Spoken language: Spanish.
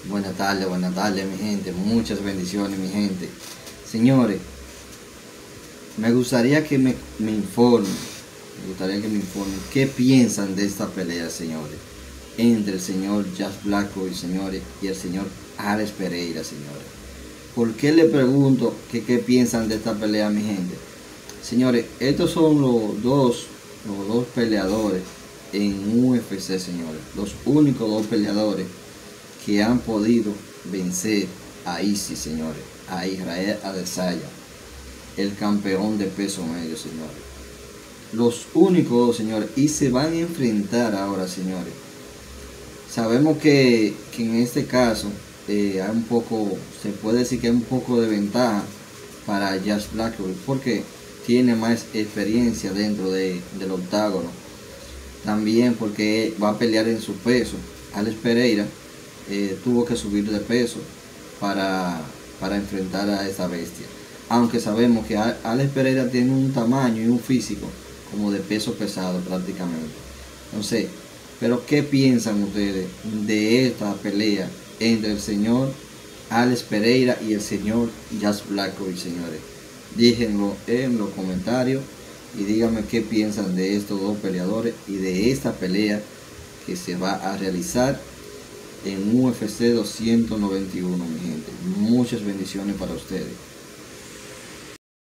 Buenas tardes, mi gente. Muchas bendiciones, mi gente. Señores, me gustaría que me informen. Qué piensan de esta pelea, señores. Entre el señor Jack Blanco, señores, y el señor Alex Pereira, señores. ¿Por qué le pregunto que qué piensan de esta pelea, mi gente? Señores, estos son los dos peleadores en UFC, señores. Los únicos dos peleadores que han podido vencer a ISIS, señores, a Israel Adesanya, el campeón de peso medio, señores. Los únicos dos, señores, y se van a enfrentar ahora, señores. Sabemos que en este caso hay un poco, se puede decir que hay un poco de ventaja para Jack Blanco, porque tiene más experiencia dentro del octágono. También porque va a pelear en su peso. Alex Pereira tuvo que subir de peso para enfrentar a esa bestia. Aunque sabemos que Alex Pereira tiene un tamaño y un físico como de peso pesado prácticamente. Entonces, pero ¿qué piensan ustedes de esta pelea entre el señor Alex Pereira y el señor Jack Blanco, señores? Díganlo en los comentarios y díganme qué piensan de estos dos peleadores y de esta pelea que se va a realizar en UFC 291, mi gente. Muchas bendiciones para ustedes.